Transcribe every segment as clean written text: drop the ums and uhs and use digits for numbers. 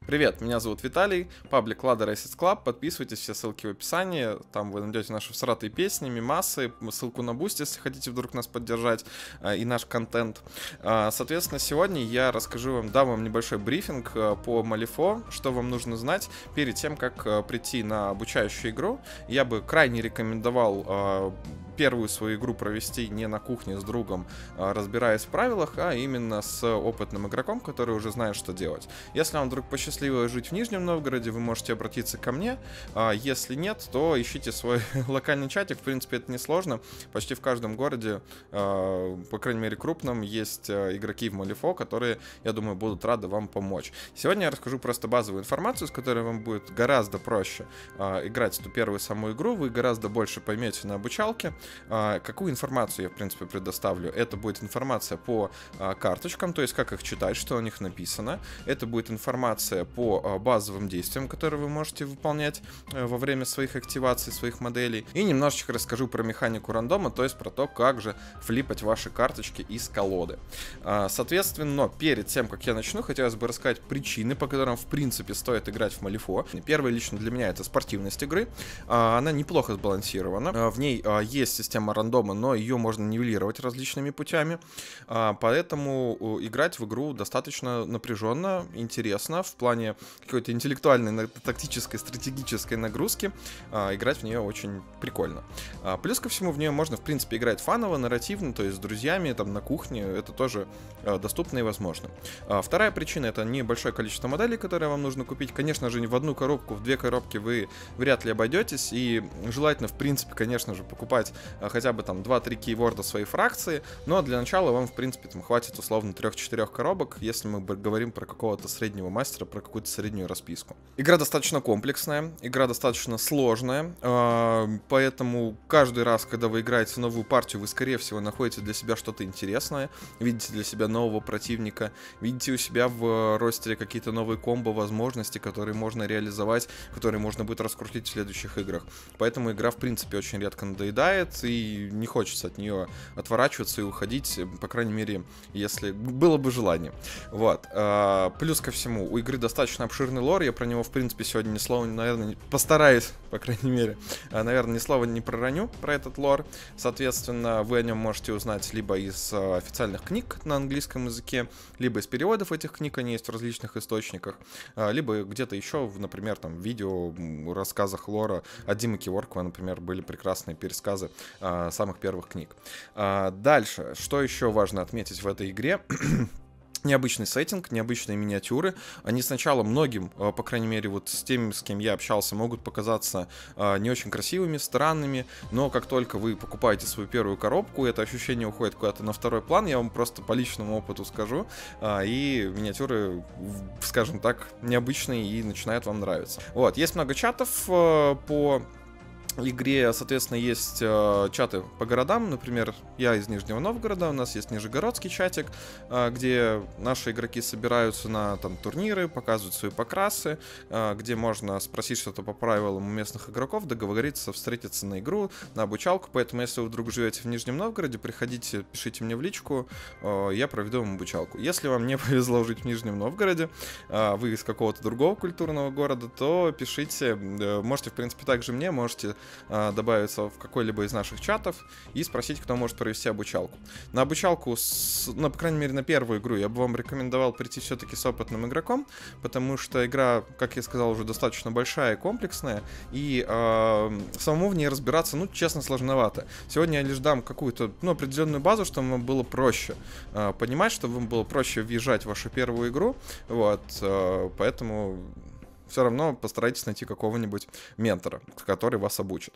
Привет, меня зовут Виталий, паблик Lada Races Club, подписывайтесь, все ссылки в описании, там вы найдете наши всратые песни, мемасы, ссылку на Boost, если хотите вдруг нас поддержать, и наш контент. Соответственно, сегодня я расскажу вам, дам вам небольшой брифинг по Malifaux, что вам нужно знать перед тем, как прийти на обучающую игру. Я бы крайне рекомендовал первую свою игру провести не на кухне с другом, разбираясь в правилах, а именно с опытным игроком, который уже знает, что делать. Если вам вдруг посчастливилось жить в Нижнем Новгороде, вы можете обратиться ко мне. Если нет, то ищите свой локальный чатик. В принципе, это несложно. Почти в каждом городе, по крайней мере крупном, есть игроки в Malifaux, которые, я думаю, будут рады вам помочь. Сегодня я расскажу просто базовую информацию, с которой вам будет гораздо проще играть эту первую саму игру. Вы гораздо больше поймете на обучалке. Какую информацию я, в принципе, предоставлю? Это будет информация по карточкам, то есть как их читать, что у них написано. Это будет информация по базовым действиям, которые вы можете выполнять во время своих активаций, своих моделей. И немножечко расскажу про механику рандома, то есть про то, как же флипать ваши карточки из колоды. Соответственно, перед тем, как я начну, хотелось бы рассказать причины, по которым, в принципе, стоит играть в Malifaux. Первое, лично для меня, это спортивность игры. Она неплохо сбалансирована. В ней есть система рандома, но ее можно нивелировать различными путями. Поэтому играть в игру достаточно напряженно, интересно, в плане какой-то интеллектуальной, тактической, стратегической нагрузки. Играть в нее очень прикольно. Плюс ко всему, в нее можно, в принципе, играть фаново, нарративно, то есть с друзьями, там, на кухне. Это тоже доступно и возможно. Вторая причина — это небольшое количество моделей, которые вам нужно купить. Конечно же, в одну коробку, в две коробки вы вряд ли обойдетесь, и желательно, в принципе, конечно же, покупать хотя бы там 2-3 кейворда своей фракции, но для начала вам, в принципе, там хватит условно 3-4 коробок, если мы говорим про какого-то среднего мастера, про какую-то среднюю расписку. Игра достаточно комплексная, игра достаточно сложная, поэтому каждый раз, когда вы играете в новую партию, вы, скорее всего, находите для себя что-то интересное, видите для себя нового противника, видите у себя в ростере какие-то новые комбо, возможности, которые можно реализовать, которые можно будет раскрутить в следующих играх. Поэтому игра, в принципе, очень редко надоедает, и не хочется от нее отворачиваться и уходить, по крайней мере, если было бы желание. Вот. Плюс ко всему, у игры достаточно обширный лор, я про него, в принципе, сегодня ни слова, наверное, постараюсь, по крайней мере, наверное, ни слова не пророню про этот лор. Соответственно, вы о нем можете узнать либо из официальных книг на английском языке, либо из переводов этих книг, они есть в различных источниках, либо где-то еще, например, там, в видео, рассказах лора от Димы Киворкова, например, были прекрасные пересказы самых первых книг. Дальше, что еще важно отметить в этой игре? Необычный сеттинг, необычные миниатюры. Они сначала многим, по крайней мере, вот с теми, с кем я общался, могут показаться не очень красивыми, странными, но как только вы покупаете свою первую коробку, это ощущение уходит куда-то на второй план, я вам просто по личному опыту скажу, и миниатюры, скажем так, необычные и начинают вам нравиться. Вот, есть много чатов по игре, соответственно, есть чаты по городам. Например, я из Нижнего Новгорода, у нас есть нижегородский чатик, где наши игроки собираются на там турниры, показывают свои покрасы, где можно спросить что-то по правилам у местных игроков, договориться, встретиться на игру, на обучалку. Поэтому, если вы вдруг живете в Нижнем Новгороде, приходите, пишите мне в личку, я проведу вам обучалку. Если вам не повезло жить в Нижнем Новгороде, вы из какого-то другого культурного города, то пишите, можете, в принципе, также мне, можете добавиться в какой-либо из наших чатов и спросить, кто может провести обучалку. На обучалку, по крайней мере, на первую игру я бы вам рекомендовал прийти все-таки с опытным игроком, потому что игра, как я сказал, уже достаточно большая и комплексная, и самому в ней разбираться, ну, честно, сложновато. Сегодня я лишь дам какую-то, ну, определенную базу, чтобы вам было проще понимать, чтобы вам было проще въезжать в вашу первую игру, вот, поэтому все равно постарайтесь найти какого-нибудь ментора, который вас обучит.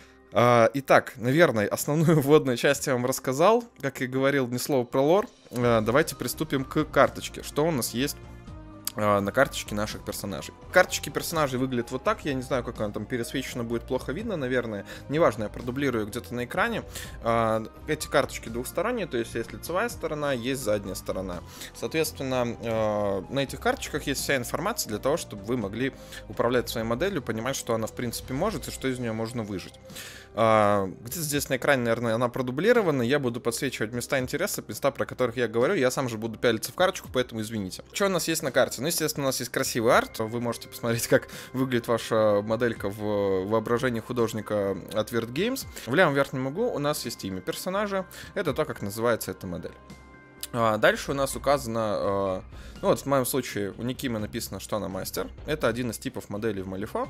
Итак, наверное, основную вводную часть я вам рассказал. Как я говорил, ни слова про лор. Давайте приступим к карточке. Что у нас есть на карточке наших персонажей. Карточки персонажей выглядят вот так. Я не знаю, как она там пересвечена, будет плохо видно, наверное. Неважно, я продублирую где-то на экране. Эти карточки двухсторонние, то есть есть лицевая сторона, есть задняя сторона. Соответственно, на этих карточках есть вся информация для того, чтобы вы могли управлять своей моделью, понимать, что она в принципе может и что из нее можно выжить. Где-то здесь на экране, наверное, она продублирована. Я буду подсвечивать места интереса, места, про которых я говорю. Я сам же буду пялиться в карточку, поэтому извините. Что у нас есть на карте? Ну, естественно, у нас есть красивый арт. Вы можете посмотреть, как выглядит ваша моделька в воображении художника от Weird Games. В левом верхнем углу у нас есть имя персонажа. Это то, как называется эта модель. Дальше у нас указано, ну вот в моем случае у Никимы написано, что она мастер. Это один из типов моделей в Malifaux.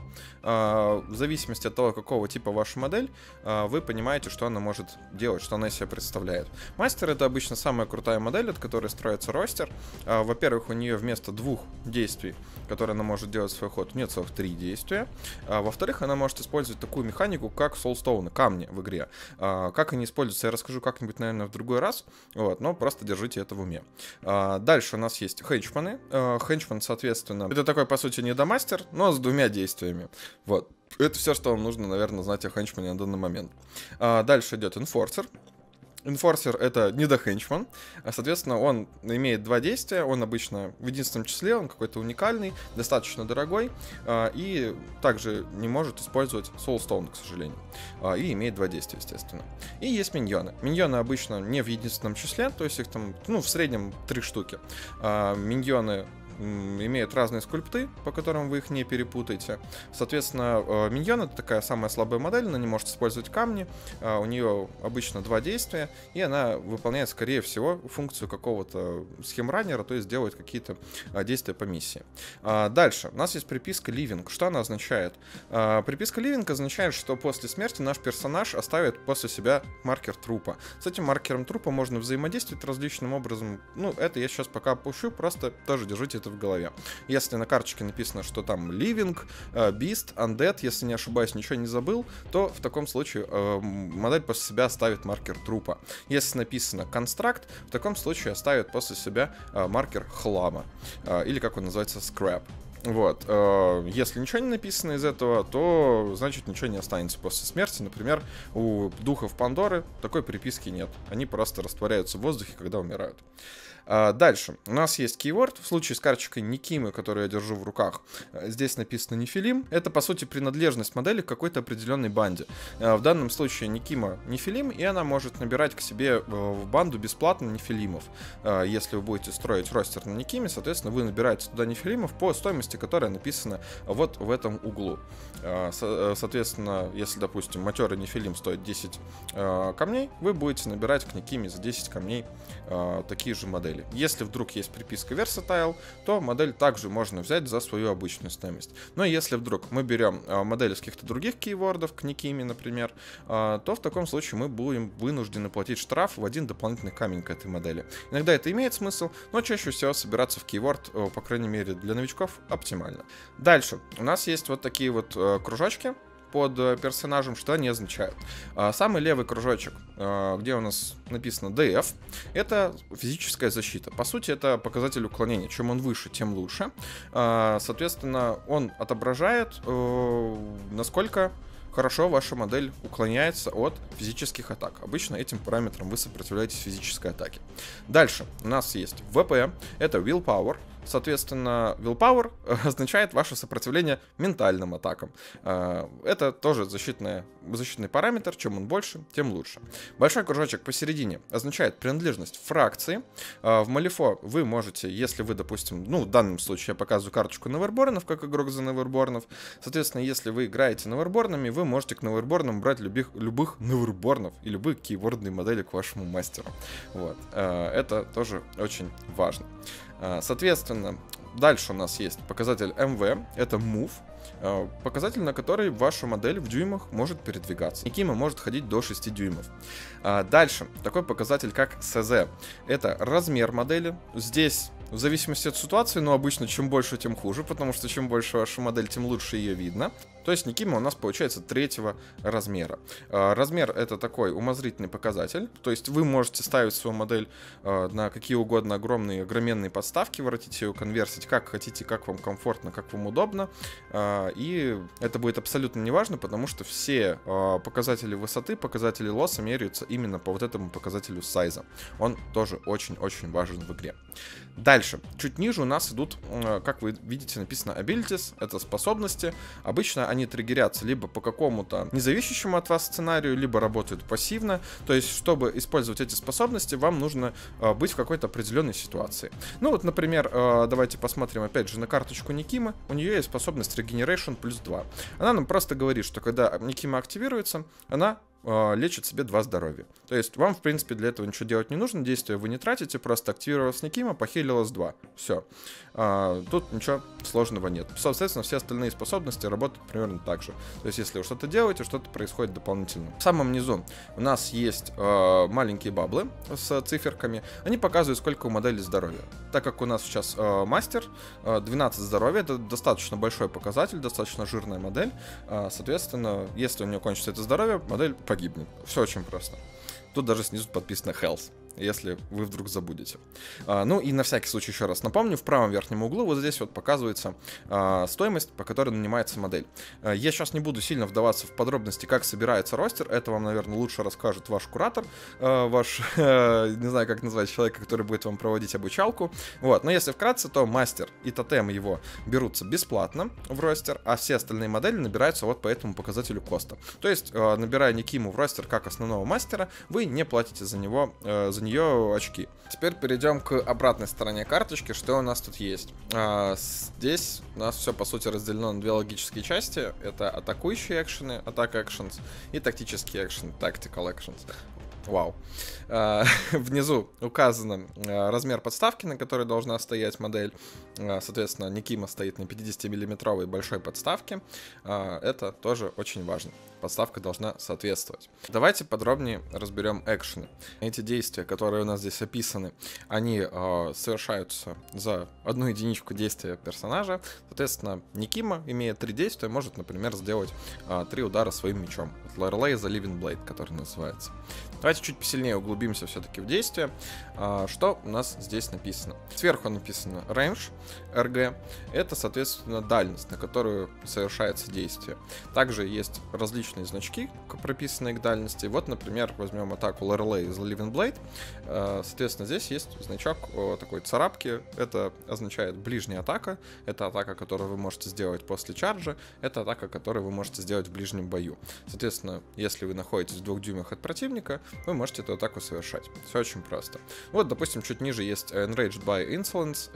В зависимости от того, какого типа ваша модель, вы понимаете, что она может делать, что она из себя представляет. Мастер — это обычно самая крутая модель, от которой строится ростер. Во-первых, у нее вместо 2 действий, которые она может делать в свой ход, нет целых 3 действия. Во-вторых, она может использовать такую механику, как soulstone, камни в игре. Как они используются, я расскажу как-нибудь, наверное, в другой раз. Вот, но просто держите это в уме. Дальше у нас есть хенчманы. Хенчман, соответственно, это такой, по сути, недомастер, но с 2 действиями. Вот. Это все, что вам нужно, наверное, знать о хенчмане на данный момент. Дальше идет инфорсер. Инфорсер — это недохенчман, соответственно, он имеет 2 действия, он обычно в единственном числе, он какой-то уникальный, достаточно дорогой, и также не может использовать soulstone, к сожалению, и имеет 2 действия, естественно. И есть миньоны. Миньоны обычно не в единственном числе, то есть их там, ну, в среднем 3 штуки. Миньоны имеют разные скульпты, по которым вы их не перепутаете. Соответственно, миньон — это такая самая слабая модель, она не может использовать камни, у нее обычно 2 действия, и она выполняет, скорее всего, функцию какого-то схемраннера, то есть делает какие-то действия по миссии. Дальше, у нас есть приписка Living. Что она означает? Приписка Living означает, что после смерти наш персонаж оставит после себя маркер трупа. С этим маркером трупа можно взаимодействовать различным образом. Ну, это я сейчас пока опущу, просто тоже держите это в голове. Если на карточке написано, что там Living, Beast, Undead, если не ошибаюсь, ничего не забыл, то в таком случае модель после себя оставит маркер трупа. Если написано Construct, в таком случае оставит после себя маркер хлама, или как он называется, Scrap. Вот. Если ничего не написано из этого, то значит ничего не останется после смерти. Например, у духов Пандоры такой приписки нет. Они просто растворяются в воздухе, когда умирают. Дальше. У нас есть keyword. В случае с карточкой Никимы, которую я держу в руках, здесь написано Нефилим. Это, по сути, принадлежность модели к какой-то определенной банде. В данном случае Никима Нефилим, и она может набирать к себе в банду бесплатно Нефилимов. Если вы будете строить ростер на Никиме, соответственно, вы набираете туда Нефилимов по стоимости, которая написана вот в этом углу. Соответственно, если, допустим, матерый Нефилим стоит 10 камней, вы будете набирать к Никиме за 10 камней такие же модели. Если вдруг есть приписка Versatile, то модель также можно взять за свою обычную стоимость. Но если вдруг мы берем модели с каких-то других кейвордов, к Никиме, например, то в таком случае мы будем вынуждены платить штраф в 1 дополнительный камень к этой модели. Иногда это имеет смысл, но чаще всего собираться в кейворд, по крайней мере для новичков, оптимально. Дальше у нас есть вот такие вот кружочки под персонажем. Что они означают? Самый левый кружочек, где у нас написано DF, это физическая защита. По сути, это показатель уклонения. Чем он выше, тем лучше. Соответственно, он отображает, насколько хорошо ваша модель уклоняется от физических атак. Обычно этим параметром вы сопротивляетесь физической атаке. Дальше у нас есть ВП, это Willpower. Соответственно, Willpower означает ваше сопротивление ментальным атакам. Это тоже защитный параметр. Чем он больше, тем лучше. Большой кружочек посередине означает принадлежность фракции. В Malifaux вы можете, если вы, допустим, ну, в данном случае я показываю карточку Неверборнов, как игрок за Неверборнов. Соответственно, если вы играете Неверборнами, вы можете к Неверборнам брать любых Неверборнов и любые кейвордные модели к вашему мастеру. Вот. Это тоже очень важно. Соответственно, дальше у нас есть показатель MV, это Move, показатель, на который ваша модель в дюймах может передвигаться. Никима может ходить до 6 дюймов. Дальше, такой показатель, как CZ, это размер модели. Здесь, в зависимости от ситуации, но обычно чем больше, тем хуже, потому что чем больше ваша модель, тем лучше ее видно. То есть Никима у нас получается 3-го размера. Размер — это такой умозрительный показатель, то есть вы можете ставить свою модель на какие угодно огроменные подставки, воротить ее, конверсить как хотите, как вам комфортно, как вам удобно, и это будет абсолютно неважно, потому что все показатели высоты, показатели лосса меряются именно по вот этому показателю сайза. Он тоже очень-очень важен в игре. Дальше. Дальше, чуть ниже у нас идут, как вы видите, написано abilities, это способности. Обычно они триггерятся либо по какому-то независящему от вас сценарию, либо работают пассивно. То есть, чтобы использовать эти способности, вам нужно быть в какой-то определенной ситуации. Ну вот, например, давайте посмотрим опять же на карточку Никимы. У нее есть способность Regeneration плюс 2. Она нам просто говорит, что когда Никима активируется, она лечит себе 2 здоровья. То есть вам, в принципе, для этого ничего делать не нужно, действия вы не тратите, просто активировалась Никима, похилилась 2. Все. Тут ничего сложного нет. Соответственно, все остальные способности работают примерно так же. То есть если вы что-то делаете, что-то происходит дополнительно. В самом низу у нас есть маленькие баблы с циферками. Они показывают, сколько у модели здоровья. Так как у нас сейчас мастер, 12 здоровья, это достаточно большой показатель, достаточно жирная модель. Соответственно, если у нее кончится это здоровье, модель погибнет. Все очень просто. Тут даже снизу подписано health, если вы вдруг забудете. Ну и на всякий случай еще раз напомню, в правом верхнем углу вот здесь вот показывается стоимость, по которой нанимается модель. Я сейчас не буду сильно вдаваться в подробности, как собирается ростер, это вам, наверное, лучше расскажет ваш куратор, ваш, не знаю, как назвать, человека, который будет вам проводить обучалку. Вот, но если вкратце, то мастер и тотем его берутся бесплатно в ростер, а все остальные модели набираются вот по этому показателю коста. То есть, набирая Никиму в ростер как основного мастера, вы не платите за нее очки. Теперь перейдем к обратной стороне карточки. Что у нас тут есть? Здесь у нас все по сути разделено на 2 логические части. Это атакующие экшены, attack actions, и тактические экшены, tactical actions. Вау. Внизу указан размер подставки, на которой должна стоять модель. Соответственно, Никима стоит на 50-миллиметровой большой подставке. Это тоже очень важно. Подставка должна соответствовать. Давайте подробнее разберем экшены. Эти действия, которые у нас здесь описаны, они совершаются за 1 единичку действия персонажа. Соответственно, Никима, имея 3 действия, может, например, сделать 3 удара своим мечом. Lorelei The Living Blade, который называется. Давайте чуть посильнее углубимся все-таки в действие. Что у нас здесь написано? Сверху написано range, RG. Это, соответственно, дальность, на которую совершается действие. Также есть различные значки, прописанные к дальности. Вот, например, возьмем атаку Lorelei The Living Blade. Соответственно, здесь есть значок такой царапки. Это означает ближняя атака. Это атака, которую вы можете сделать после чарджа. Это атака, которую вы можете сделать в ближнем бою. Соответственно, если вы находитесь в 2 дюймах от противника, вы можете эту атаку совершать. Все очень просто. Вот, допустим, чуть ниже есть Enraged by Insolence.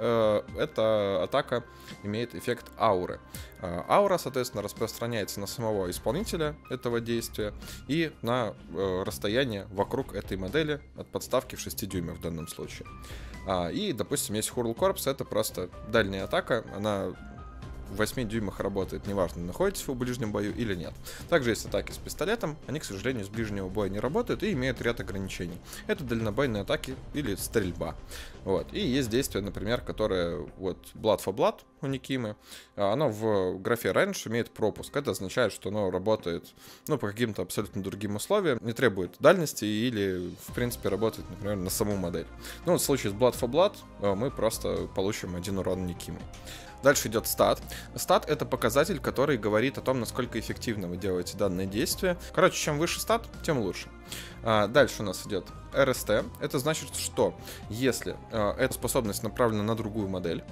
Эта атака имеет эффект ауры. Аура, соответственно, распространяется на самого исполнителя этого действия и на расстояние вокруг этой модели от подставки в 6 дюймах в данном случае. И, допустим, есть Hurl Corps, это просто дальняя атака, она в 8 дюймах работает, неважно, находитесь вы в ближнем бою или нет. Также есть атаки с пистолетом, они, к сожалению, с ближнего боя не работают и имеют ряд ограничений. Это дальнобойные атаки или стрельба. Вот. И есть действие, например, которое вот Blood for Blood у Никимы, оно в графе range имеет пропуск. Это означает, что оно работает, ну, по каким-то абсолютно другим условиям, не требует дальности или, в принципе, работает, например, на саму модель. Ну, в случае с Blood for Blood мы просто получим 1 урон Никимы. Дальше идет стат. Стат — это показатель, который говорит о том, насколько эффективно вы делаете данное действие. Короче, чем выше стат, тем лучше. Дальше у нас идет RST. Это значит, что если эта способность направлена на другую модель,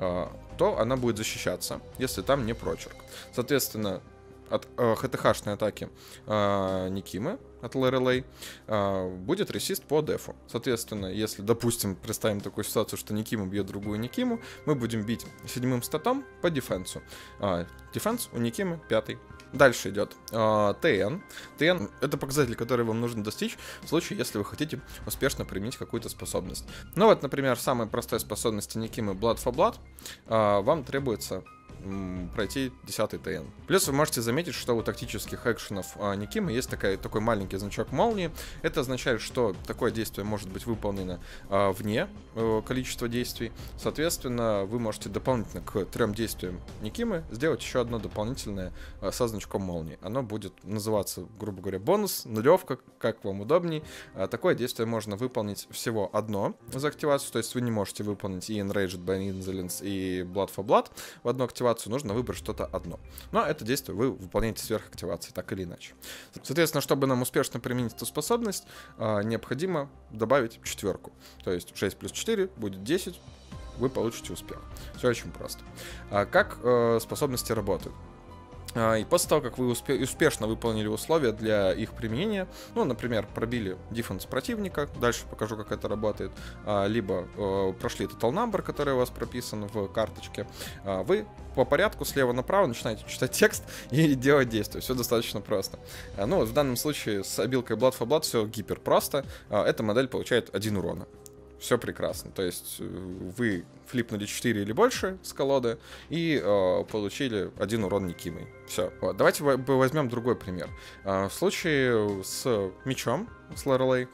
то она будет защищаться, если там не прочерк. Соответственно, от ХТХ-шной атаки Никимы, от Lorelei, будет ресист по дефу. Соответственно, если, допустим, представим такую ситуацию, что Никима бьет другую Никиму, мы будем бить 7-м статом по дефенсу. Дефенс у Никимы 5. Дальше идет ТН. ТН — это показатель, который вам нужно достичь в случае, если вы хотите успешно применить какую-то способность. Ну вот, например, в самой простой способности Никимы Blood for Blood вам требуется пройти 10-й ТН. Плюс вы можете заметить, что у тактических экшенов Никимы есть такой маленький значок молнии. Это означает, что такое действие может быть выполнено вне количества действий. Соответственно, вы можете дополнительно к 3 действиям Никимы сделать еще одно дополнительное со значком молнии. Оно будет называться, грубо говоря, бонус, нулевка, как вам удобней. Такое действие можно выполнить всего одно за активацию, то есть вы не можете выполнить и Enraged by Insolence, и Blood for Blood в одну активацию, нужно выбрать что-то одно. Но это действие вы выполняете сверх активации, так или иначе. Соответственно, чтобы нам успешно применить эту способность, необходимо добавить 4. То есть 6 плюс 4 будет 10. вы получите успех. Все очень просто. Как способности работают? И после того, как вы успешно выполнили условия для их применения, ну, например, пробили дефенс противника, дальше покажу, как это работает, либо прошли total number, который у вас прописан в карточке, вы по порядку слева направо начинаете читать текст и делать действия. Все достаточно просто. Ну, в данном случае с обилкой Blood for Blood все гипер просто. Эта модель получает 1 урона. Все прекрасно. То есть вы флипнули 4 или больше с колоды и получили 1 урон никимой. Все. Вот. Давайте возьмем другой пример. В случае с мечом, с Лорелей,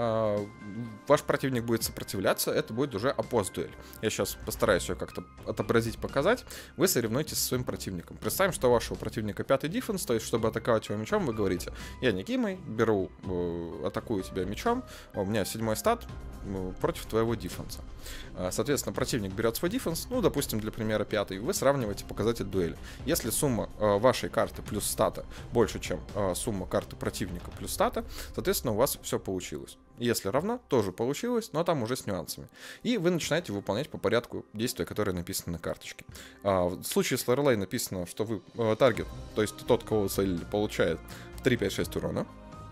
ваш противник будет сопротивляться, это будет уже оппост-дуэль. Я сейчас постараюсь ее как-то отобразить, показать. Вы соревнуетесь со своим противником. Представим, что у вашего противника 5-й дефенс, то есть, чтобы атаковать его мечом, вы говорите: я никимой, беру, атакую тебя мечом, у меня 7-й стат против твоего дефенса. Соответственно, противник берет свой дефенс, ну, допустим, для примера 5-й, вы сравниваете показатель дуэли. Если сумма вашей карты плюс стата больше, чем сумма карты противника плюс стата, соответственно, у вас все получилось. Если равно, тоже получилось, но там уже с нюансами. И вы начинаете выполнять по порядку действия, которые написаны на карточке. В случае с Лорелей написано, что вы таргет, то есть тот, кого вы целили, получает 3, 5, 6 урона.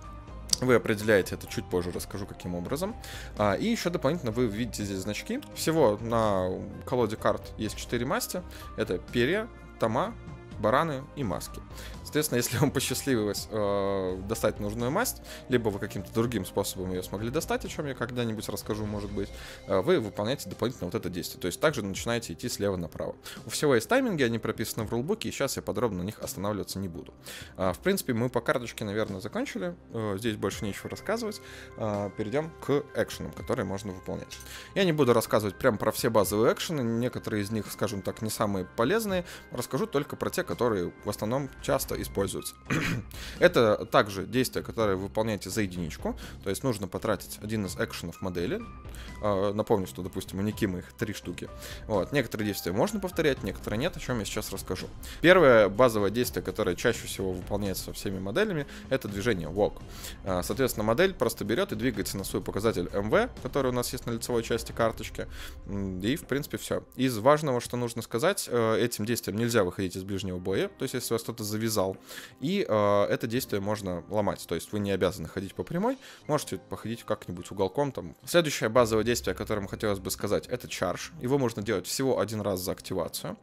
Вы определяете это чуть позже, расскажу, каким образом. И еще дополнительно вы видите здесь значки. Всего на колоде карт есть 4 масти. Это перья, тома, бараны и маски. Соответственно, если вам посчастливилось достать нужную масть, либо вы каким-то другим способом ее смогли достать, о чем я когда-нибудь расскажу, может быть, вы выполняете дополнительно вот это действие. То есть также начинаете идти слева направо. У всего есть тайминги, они прописаны в рулбуке, и сейчас я подробно на них останавливаться не буду. В принципе, мы по карточке, наверное, закончили. Здесь больше нечего рассказывать. Перейдем к экшенам, которые можно выполнять. Я не буду рассказывать прям про все базовые экшены, некоторые из них, скажем так, не самые полезные. Расскажу только про те, которые в основном часто используются. Это также действия, которые вы выполняете за единичку, то есть нужно потратить один из экшенов модели. Напомню, что, допустим, у Никимы их 3 штуки. Вот. Некоторые действия можно повторять, некоторые нет, о чем я сейчас расскажу. Первое базовое действие, которое чаще всего выполняется со всеми моделями, это движение Walk. Соответственно, модель просто берет и двигается на свой показатель MV, который у нас есть на лицевой части карточки, и, в принципе, все. Из важного, что нужно сказать, этим действием нельзя выходить из ближнего боя, то есть если вас кто-то завязал, и это действие можно ломать, то есть вы не обязаны ходить по прямой, можете походить как-нибудь уголком там. Следующее базовое действие, о котором хотелось бы сказать, это чардж. Его можно делать всего 1 раз за активацию,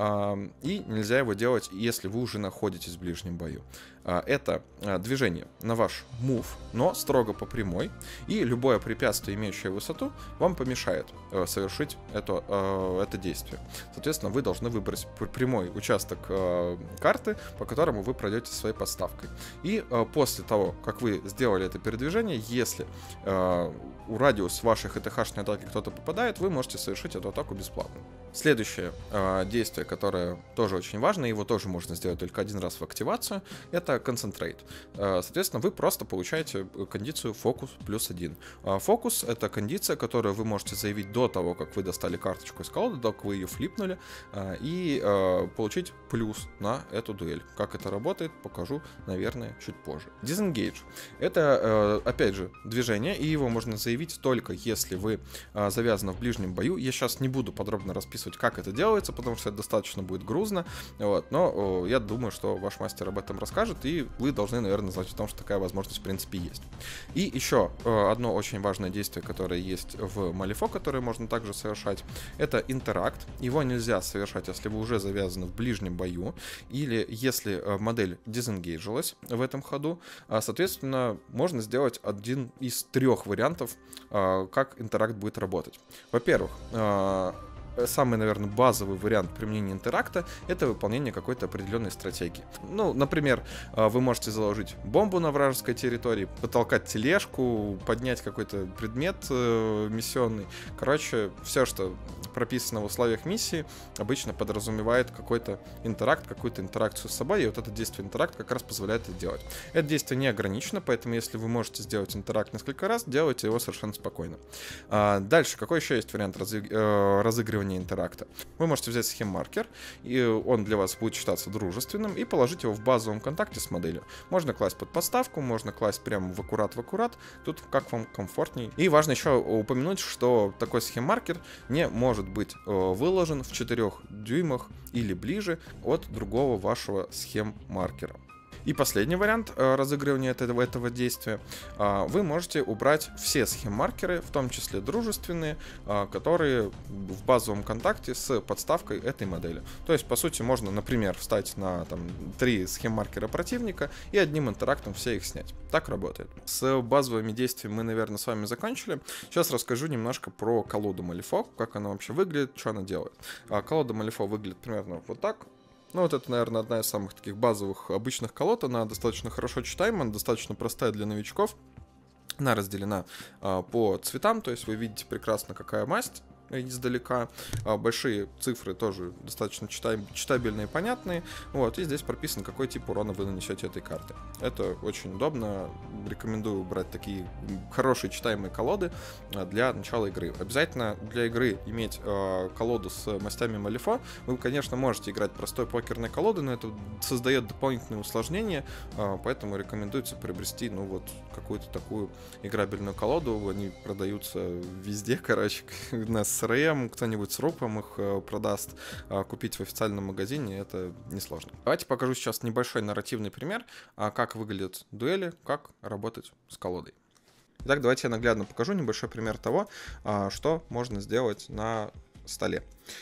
и нельзя его делать, если вы уже находитесь в ближнем бою. Это движение на ваш move, но строго по прямой, и любое препятствие, имеющее высоту, вам помешает совершить это действие. Соответственно, вы должны выбрать прямой участок карты, по которому вы пройдете своей подставкой. И после того, как вы сделали это передвижение, если у радиус вашей ХТХ-шной атаки кто-то попадает, вы можете совершить эту атаку бесплатно. Следующее действие, которое тоже очень важно, его тоже можно сделать только 1 раз в активацию, это Concentrate. Соответственно, вы просто получаете кондицию фокус плюс 1. Фокус — это кондиция, которую вы можете заявить до того, как вы достали карточку из колоды, до того, как вы ее флипнули, и получить плюс на эту дуэль. Как это работает, покажу, наверное, чуть позже. Disengage — это, опять же, движение, и его можно заявить только если вы завязаны в ближнем бою. Я сейчас не буду подробно расписывать, как это делается, потому что это достаточно будет грузно, вот, но я думаю, что ваш мастер об этом расскажет, и вы должны, наверное, знать о том, что такая возможность в принципе есть. И еще одно очень важное действие, которое есть в Малифо, которое можно также совершать, это интеракт. Его нельзя совершать, если вы уже завязаны в ближнем бою, или если модель дизенгейджилась в этом ходу. Соответственно, можно сделать один из 3 вариантов, как интеракт будет работать. Во-первых, самый, наверное, базовый вариант применения интеракта — это выполнение какой-то определенной стратегии. Ну, например, вы можете заложить бомбу на вражеской территории, потолкать тележку, поднять какой-то предмет миссионный. Короче, все, что прописано в условиях миссии, обычно подразумевает какой-то интеракт, какую-то интеракцию с собой, и вот это действие интеракт как раз позволяет это делать. Это действие не ограничено, поэтому если вы можете сделать интеракт несколько раз, делайте его совершенно спокойно. Дальше, какой еще есть вариант разыгрывания разыгрывания интеракта. Вы можете взять схем-маркер, и он для вас будет считаться дружественным, и положить его в базовом контакте с моделью. Можно класть под подставку, можно класть прямо в аккурат, тут как вам комфортней. И важно еще упомянуть, что такой схем-маркер не может быть выложен в 4 дюймах или ближе от другого вашего схем-маркера. И последний вариант разыгрывания этого действия. Вы можете убрать все схем-маркеры, в том числе дружественные, которые в базовом контакте с подставкой этой модели. То есть, по сути, можно, например, встать на 3 схем-маркера противника и одним интерактом все их снять. Так работает. С базовыми действиями мы, наверное, с вами закончили. Сейчас расскажу немножко про колоду Malifaux, как она вообще выглядит, что она делает. Колода Malifaux выглядит примерно вот так. Ну, вот это, наверное, одна из самых таких базовых обычных колод. Она достаточно хорошо читаема, она достаточно простая для новичков. Она разделена по цветам, то есть вы видите прекрасно, какая масть издалека. Большие цифры тоже достаточно читабельные и понятные. Вот, и здесь прописан, какой тип урона вы нанесете этой карты. Это очень удобно. Рекомендую брать такие хорошие читаемые колоды для начала игры. Обязательно для игры иметь колоду с мастями Malifaux. Вы, конечно, можете играть простой покерной колодой, но это создает дополнительные усложнения, поэтому рекомендуется приобрести, ну вот, какую-то такую играбельную колоду. Они продаются везде, короче, на СРМ, кто-нибудь с рупом их продаст. Купить в официальном магазине это несложно. Давайте покажу сейчас небольшой нарративный пример, как выглядят дуэли, как работать с колодой. Итак, давайте я наглядно покажу небольшой пример того, что можно сделать на столе.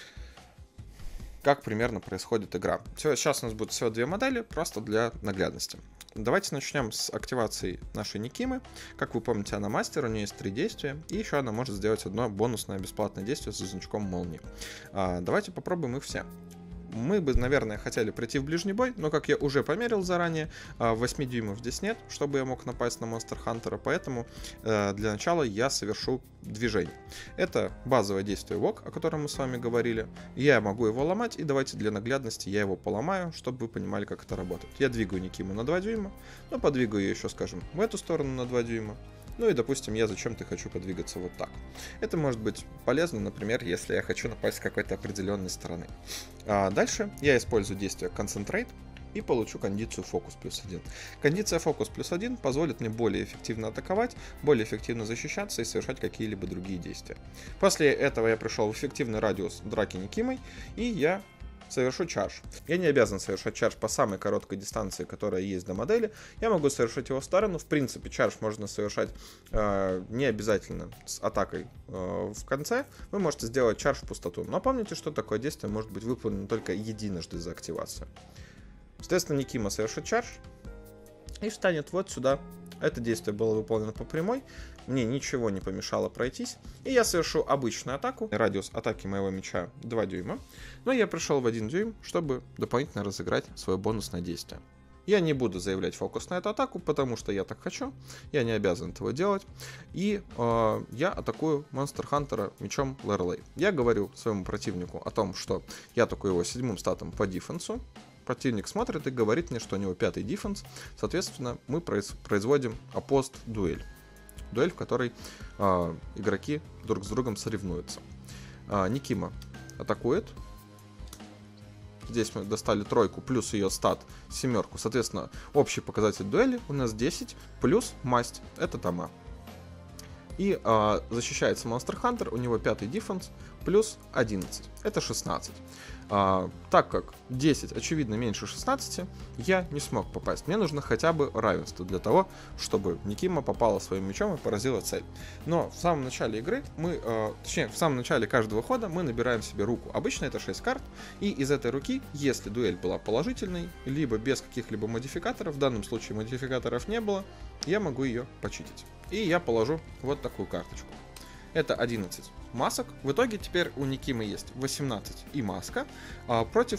Как примерно происходит игра. Сейчас у нас будет всего 2 модели, просто для наглядности. Давайте начнем с активации нашей Никимы. Как вы помните, она мастер, у нее есть 3 действия, и еще она может сделать одно бонусное бесплатное действие со значком молнии. Давайте попробуем их все. Мы бы, наверное, хотели прийти в ближний бой, но, как я уже померил заранее, 8 дюймов здесь нет, чтобы я мог напасть на Монстр Хантера, поэтому для начала я совершу движение. Это базовое действие ВОК, о котором мы с вами говорили. Я могу его ломать, и давайте для наглядности я его поломаю, чтобы вы понимали, как это работает. Я двигаю Никиму на 2 дюйма, но подвигаю ее еще, скажем, в эту сторону на 2 дюйма. Ну и, допустим, я зачем-то хочу подвигаться вот так. Это может быть полезно, например, если я хочу напасть с какой-то определенной стороны. Дальше я использую действие Concentrate и получу кондицию Focus +1. Кондиция Focus +1 позволит мне более эффективно атаковать, более эффективно защищаться и совершать какие-либо другие действия. После этого я пришел в эффективный радиус драки Никимой, и я совершу чардж. Я не обязан совершать чардж по самой короткой дистанции, которая есть до модели. Я могу совершить его в сторону. В принципе, чардж можно совершать не обязательно с атакой в конце. Вы можете сделать чардж в пустоту. Но помните, что такое действие может быть выполнено только единожды за активацию. Соответственно, Никима совершит чардж и встанет вот сюда. Это действие было выполнено по прямой. Мне ничего не помешало пройтись. И я совершу обычную атаку. Радиус атаки моего меча 2 дюйма. Но я пришел в 1 дюйм, чтобы дополнительно разыграть свое бонусное действие. Я не буду заявлять фокус на эту атаку, потому что я так хочу. Я не обязан этого делать. И я атакую Монстр Хантера мечом Лерлей. Я говорю своему противнику о том, что я атакую его 7-м статом по дефенсу. Противник смотрит и говорит мне, что у него 5-й дефенс. Соответственно, мы производим опост-дуэль. Дуэль, в которой игроки друг с другом соревнуются. Никима атакует. Здесь мы достали 3 плюс ее стат 7. Соответственно, общий показатель дуэли у нас 10 плюс масть. Это тома. И защищается Монстр Хантер, у него 5-й дефенс плюс 11. Это 16. Так как 10 очевидно меньше 16, я не смог попасть. Мне нужно хотя бы равенство для того, чтобы Никима попала своим мечом и поразила цель. Но в самом начале игры точнее, в самом начале каждого хода мы набираем себе руку. Обычно это 6 карт, и из этой руки, если дуэль была положительной, либо без каких-либо модификаторов, в данном случае модификаторов не было, я могу ее почитить. И я положу вот такую карточку. Это 11 масок. В итоге теперь у Никимы есть 18 и маска против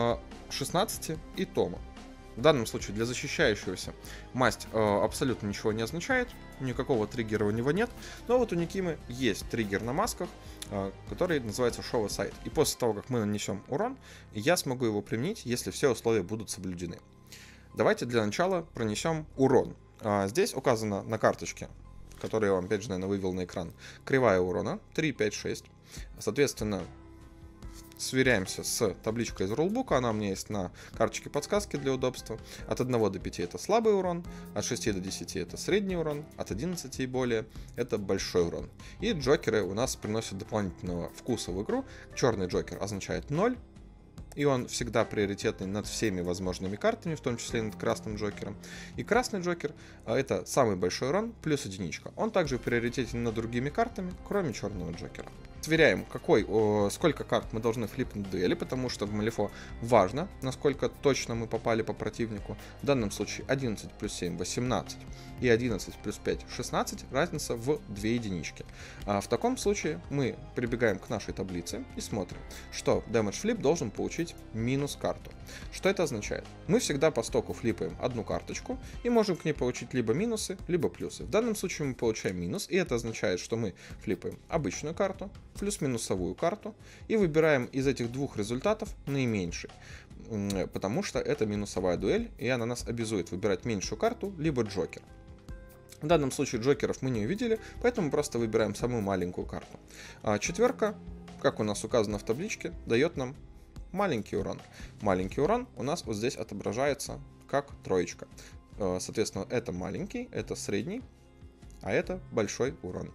16 и тома. В данном случае для защищающегося масть абсолютно ничего не означает, никакого триггера у него нет. Но вот у Никимы есть триггер на масках, который называется Show Aside. И после того, как мы нанесем урон, я смогу его применить, если все условия будут соблюдены. Давайте для начала пронесем урон. Здесь указано на карточке, которую я вам, опять же, наверное, вывел на экран, кривая урона 3, 5, 6. Соответственно, сверяемся с табличкой из рулбука, она у меня есть на карточке подсказки для удобства. От 1 до 5 это слабый урон, от 6 до 10 это средний урон, от 11 и более это большой урон. И джокеры у нас приносят дополнительного вкуса в игру. Черный джокер означает 0, и он всегда приоритетный над всеми возможными картами, в том числе и над красным джокером. И красный джокер это самый большой урон плюс 1. Он также приоритетен над другими картами, кроме черного джокера. Сверяем, сколько карт мы должны флипнуть в дуэли, потому что в Малифо важно, насколько точно мы попали по противнику. В данном случае 11 плюс 7 18 и 11 плюс 5 16, разница в 2 единички. В таком случае мы прибегаем к нашей таблице и смотрим, что Damage Flip должен получить минус карту. Что это означает? Мы всегда по стоку флипаем одну карточку и можем к ней получить либо минусы, либо плюсы. В данном случае мы получаем минус, и это означает, что мы флипаем обычную карту, плюс минусовую карту, и выбираем из этих двух результатов наименьший, потому что это минусовая дуэль, и она нас обязует выбирать меньшую карту, либо джокер. В данном случае джокеров мы не увидели, поэтому просто выбираем самую маленькую карту. Четверка, как у нас указано в табличке, дает нам маленький урон. Маленький урон у нас вот здесь отображается как троечка. Соответственно, это маленький, это средний, а это большой урон.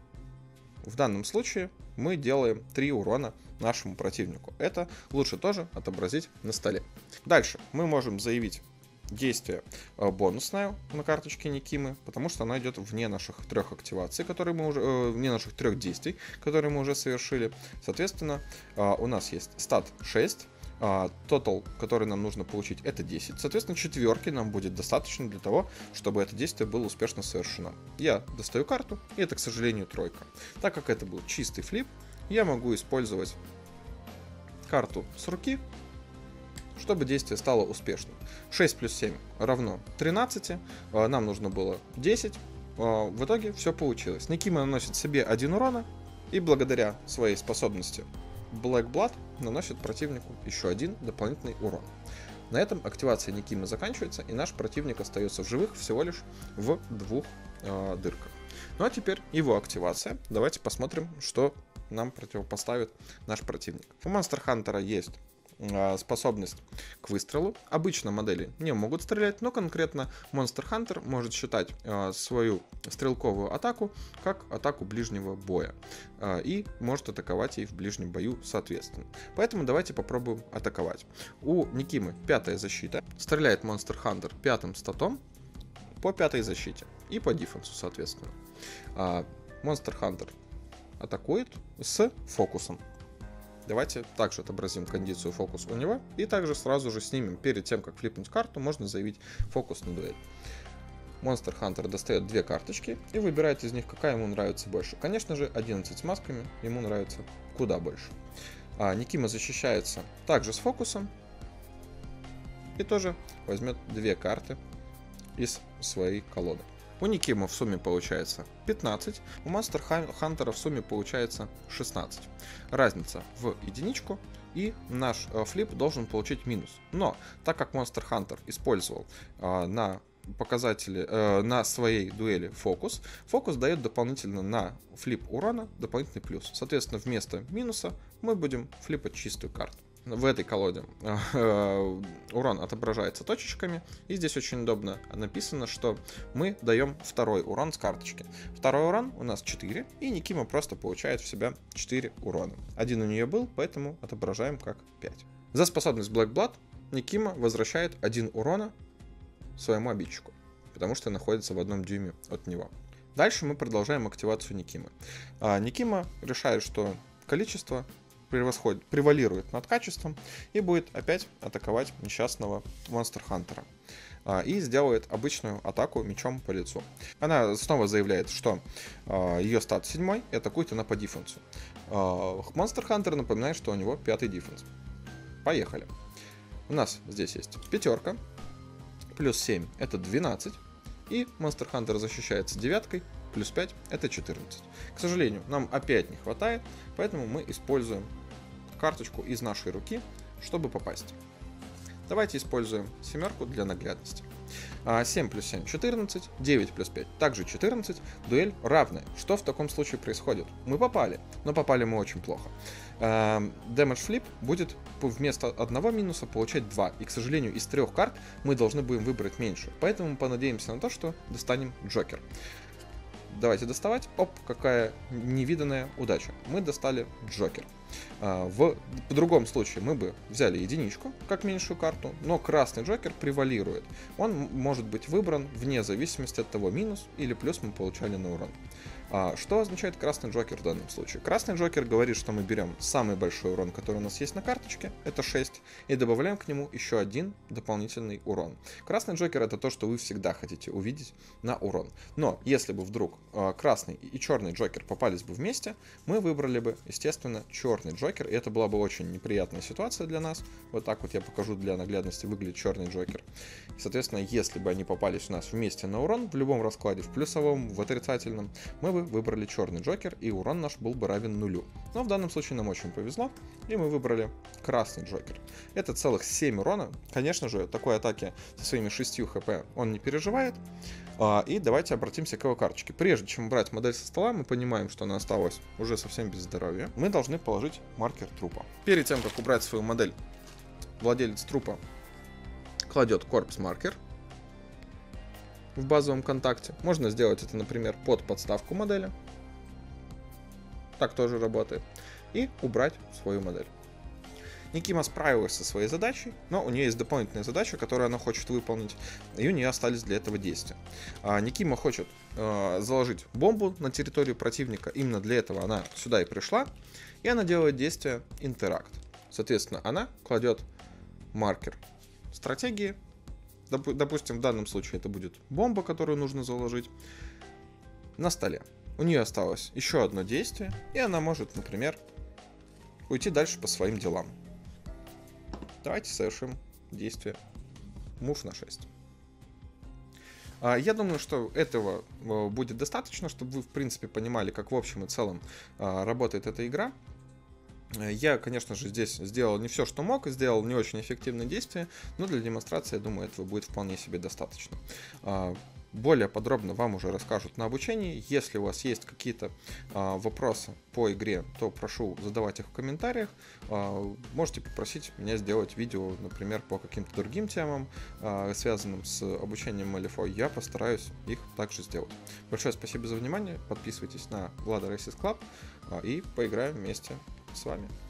В данном случае мы делаем 3 урона нашему противнику. Это лучше тоже отобразить на столе. Дальше мы можем заявить действие бонусное на карточке Никимы, потому что она идет вне наших 3 активаций, вне наших 3 действий, которые мы уже совершили. Соответственно, у нас есть стат 6. Тотал, который нам нужно получить, это 10. Соответственно, 4 нам будет достаточно для того, чтобы это действие было успешно совершено. Я достаю карту, и это, к сожалению, 3. Так как это был чистый флип, я могу использовать карту с руки, чтобы действие стало успешным. 6 плюс 7 равно 13. Нам нужно было 10. В итоге все получилось. Никима наносит себе 1 урона, и благодаря своей способности Black Blood наносит противнику еще 1 дополнительный урон. На этом активация Никимы заканчивается, и наш противник остается в живых всего лишь в 2 дырках. Ну а теперь его активация. Давайте посмотрим, что нам противопоставит наш противник. У Monster Hunter есть способность к выстрелу. Обычно модели не могут стрелять, но конкретно Monster Hunter может считать свою стрелковую атаку как атаку ближнего боя и может атаковать ей в ближнем бою соответственно. Поэтому давайте попробуем атаковать. У Никимы 5-я защита. Стреляет Monster Hunter 5-м статом по 5-й защите и по дефенсу соответственно. Monster Hunter атакует с фокусом. Давайте также отобразим кондицию фокус у него и также сразу же снимем. Перед тем, как флипнуть карту, можно заявить фокус на дуэль. Monster Hunter достает 2 карточки и выбирает из них, какая ему нравится больше. Конечно же, 11 с масками ему нравится куда больше. Никима защищается также с фокусом и тоже возьмет 2 карты из своей колоды. У Никима в сумме получается 15, у Monster Hunter в сумме получается 16. Разница в единичку, и наш флип должен получить минус. Но так как Monster Hunter использовал на показатели на своей дуэли фокус дает дополнительно на флип урона дополнительный плюс. Соответственно, вместо минуса мы будем флипать чистую карту. В этой колоде урон отображается точечками, и здесь очень удобно написано, что мы даем 2-й урон с карточки. 2-й урон у нас 4, и Никима просто получает в себя 4 урона. 1 у нее был, поэтому отображаем как 5. За способность Black Blood Никима возвращает 1 урона своему обидчику, потому что находится в 1 дюйме от него. Дальше мы продолжаем активацию Никимы. Никима решает, что количество превалирует над качеством и будет опять атаковать несчастного Monster Hunter. И сделает обычную атаку мечом по лицу. Она снова заявляет, что ее стат 7 и атакует она по дефенсу. Monster Hunter напоминает, что у него 5-й дефенс. Поехали. У нас здесь есть 5, плюс 7 это 12, и Monster Hunter защищается 9, плюс 5 это 14. К сожалению, нам опять не хватает, поэтому мы используем карточку из нашей руки, чтобы попасть. Давайте используем 7 для наглядности. 7 плюс 7 — 14, 9 плюс 5 — также 14, дуэль равная. Что в таком случае происходит? Мы попали, но попали мы очень плохо. Damage Flip будет вместо одного минуса получать 2, и, к сожалению, из 3 карт мы должны будем выбрать меньше, поэтому мы понадеемся на то, что достанем Джокер. Давайте доставать. Оп, какая невиданная удача. Мы достали Джокер. В другом случае мы бы взяли единичку, как меньшую карту, но красный Джокер превалирует. Он может быть выбран вне зависимости от того, минус или плюс мы получали на урон. Что означает красный Джокер в данном случае? Красный Джокер говорит, что мы берем самый большой урон, который у нас есть на карточке, это 6, и добавляем к нему еще один дополнительный урон. Красный Джокер — это то, что вы всегда хотите увидеть на урон. Но если бы вдруг красный и черный Джокер попались бы вместе, мы выбрали бы, естественно, черный Джокер, и это была бы очень неприятная ситуация для нас. Вот так вот я покажу для наглядности, выглядит черный Джокер. И, соответственно, если бы они попались у нас вместе на урон, в любом раскладе, в плюсовом, в отрицательном, мы бы выбрали черный Джокер, и урон наш был бы равен 0. Но в данном случае нам очень повезло, и мы выбрали красный Джокер. Это целых 7 урона. Конечно же, такой атаки со своими 6 хп он не переживает. И давайте обратимся к его карточке. Прежде чем брать модель со стола, мы понимаем, что она осталась уже совсем без здоровья. Мы должны положить маркер трупа. Перед тем, как убрать свою модель, владелец трупа кладет корпс-маркер в базовом контакте. Можно сделать это, например, под подставку модели. Так тоже работает. И убрать свою модель. Никима справилась со своей задачей, но у нее есть дополнительная задача, которую она хочет выполнить, и у нее остались для этого действия. Никима хочет заложить бомбу на территорию противника, именно для этого она сюда и пришла, и она делает действие интеракт. Соответственно, она кладет маркер стратегии. Допустим, в данном случае это будет бомба, которую нужно заложить на столе. У нее осталось еще одно действие, и она может, например, уйти дальше по своим делам. Давайте совершим действие мув на 6. Я думаю, что этого будет достаточно, чтобы вы, в принципе, понимали, как в общем и целом работает эта игра. Я, конечно же, здесь сделал не все, что мог, и сделал не очень эффективное действие, но для демонстрации, я думаю, этого будет вполне себе достаточно. Более подробно вам уже расскажут на обучении. Если у вас есть какие-то вопросы по игре, то прошу задавать их в комментариях. Можете попросить меня сделать видео, например, по каким-то другим темам, связанным с обучением Malifaux. Я постараюсь их также сделать. Большое спасибо за внимание. Подписывайтесь на Ladder Aces Club и поиграем вместе с вами.